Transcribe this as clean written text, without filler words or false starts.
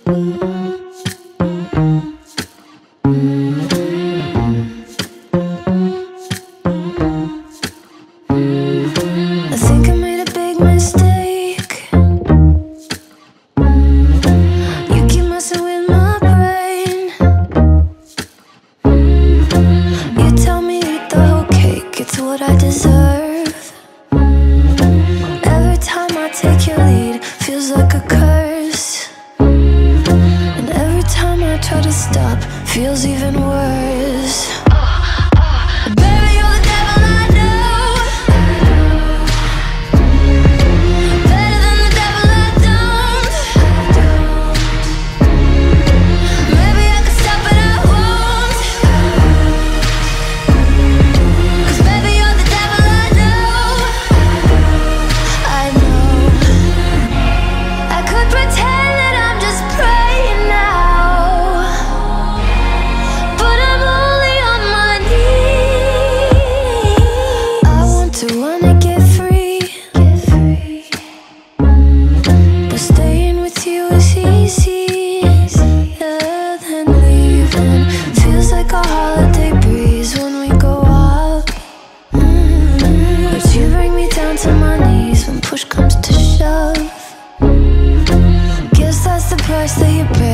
I think I made a big mistake. You keep messing with my brain. You tell me eat the whole cake, it's what I deserve. Every time I take your lead, feels like a curse. And every time I try to stop, feels even worse. Baby, you're the devil I know. Better than the devil I don't. Maybe I could stop but I won't. 'Cause baby, you're the devil I know. I know. I could pretend that I'm just praying now, but I'm only on my knees. I want to wanna get free, but staying with you is easier than leaving. Feels like a holiday breeze when we go up. But you bring me down to my knees when push comes to shove. Guess that's the price that you pay.